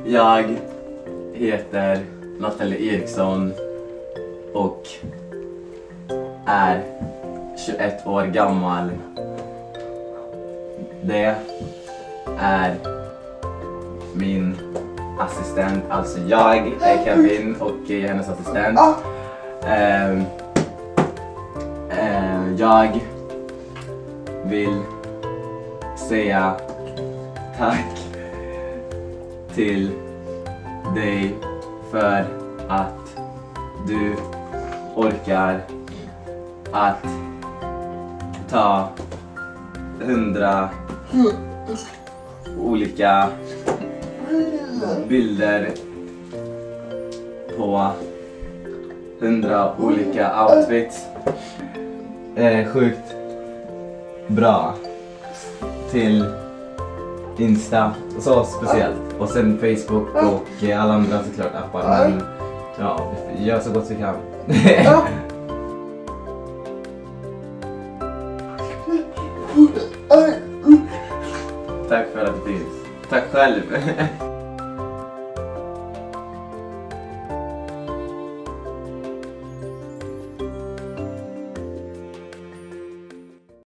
Jag heter Nathalie Eriksson och är 21 år gammal. Det är min assistent, alltså jag är Kevin och jag är hennes assistent. Jag vill säga tack till dig för att du orkar att ta 100 olika bilder på 100 olika outfits. Sjukt bra till Insta, så speciellt. Och sen Facebook och alla andra såklart appar. Men ja, gör så gott vi kan. Tack för att det finns. Tack själv.